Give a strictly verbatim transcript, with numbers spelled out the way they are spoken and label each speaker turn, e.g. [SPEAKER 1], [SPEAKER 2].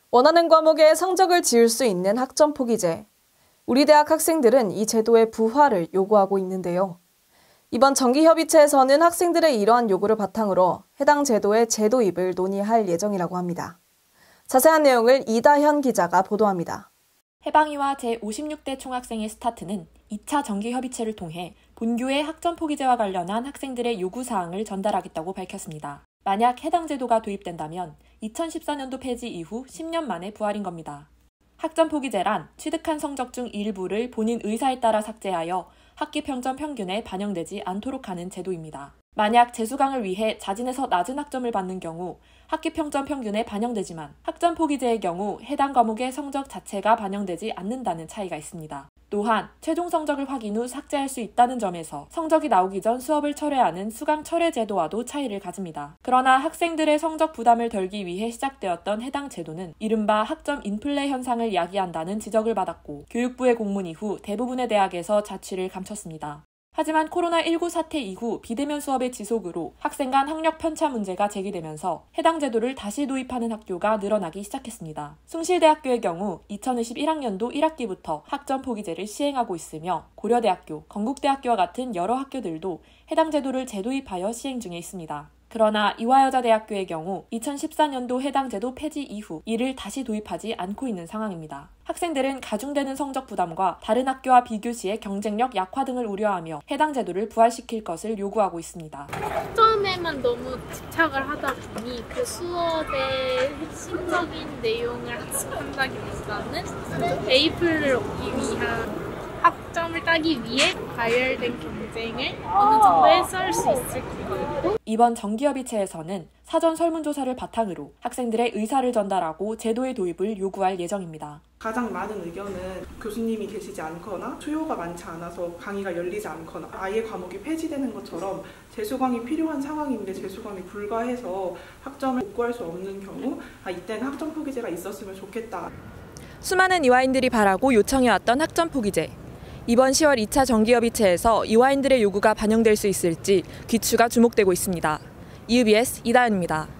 [SPEAKER 1] 원하는 과목에 성적을 지을 수 있는 학점 포기제. 우리 대학 학생들은 이 제도의 부활을 요구하고 있는데요. 이번 정기협의체에서는 학생들의 이러한 요구를 바탕으로 해당 제도의 재도입을 논의할 예정이라고 합니다. 자세한 내용을 이다현 기자가 보도합니다.
[SPEAKER 2] 해방이와 제오십육 대 총학생회 스타트는 이 차 정기협의체를 통해 본교의 학점 포기제와 관련한 학생들의 요구사항을 전달하겠다고 밝혔습니다. 만약 해당 제도가 도입된다면 이천십사 년도 폐지 이후 십 년 만에 부활인 겁니다. 학점 포기제란 취득한 성적 중 일부를 본인 의사에 따라 삭제하여 학기 평점 평균에 반영되지 않도록 하는 제도입니다. 만약 재수강을 위해 자진해서 낮은 학점을 받는 경우 학기 평점 평균에 반영되지만 학점 포기제의 경우 해당 과목의 성적 자체가 반영되지 않는다는 차이가 있습니다. 또한 최종 성적을 확인 후 삭제할 수 있다는 점에서 성적이 나오기 전 수업을 철회하는 수강 철회 제도와도 차이를 가집니다. 그러나 학생들의 성적 부담을 덜기 위해 시작되었던 해당 제도는 이른바 학점 인플레 현상을 야기한다는 지적을 받았고 교육부의 공문 이후 대부분의 대학에서 자취를 감췄습니다. 하지만 코로나십구 사태 이후 비대면 수업의 지속으로 학생 간 학력 편차 문제가 제기되면서 해당 제도를 다시 도입하는 학교가 늘어나기 시작했습니다. 숭실대학교의 경우 이천이십일 학년도 일 학기부터 학점 포기제를 시행하고 있으며 고려대학교, 건국대학교와 같은 여러 학교들도 해당 제도를 재도입하여 시행 중에 있습니다. 그러나 이화여자대학교의 경우 이천십사 년도 해당 제도 폐지 이후 이를 다시 도입하지 않고 있는 상황입니다. 학생들은 가중되는 성적 부담과 다른 학교와 비교 시의 경쟁력 약화 등을 우려하며 해당 제도를 부활시킬 것을 요구하고 있습니다.
[SPEAKER 3] 학점에만 너무 집착을 하다 보니 그 수업의 핵심적인 내용을 학습한다기보다는 에이플을 얻기 위한 학점을 따기 위해 과열된 경쟁을 어느 정도 해소할 수 있을 거예요.
[SPEAKER 2] 이번 정기협의체에서는 사전 설문조사를 바탕으로 학생들의 의사를 전달하고 제도의 도입을 요구할 예정입니다.
[SPEAKER 4] 가장 많은 의견은 교수님이 계시지 않거나 수요가 많지 않아서 강의가 열리지 않거나 아예 과목이 폐지되는 것처럼 재수강이 필요한 상황인데 재수강이 불가해서 학점을 복구할 수 없는 경우 아, 이때는 학점 포기제가 있었으면 좋겠다.
[SPEAKER 2] 수많은 이화인들이 바라고 요청해왔던 학점 포기제. 이번 시월 이 차 정기협의체에서 이화인들의 요구가 반영될 수 있을지 귀추가 주목되고 있습니다. 이유비에스 이다현입니다.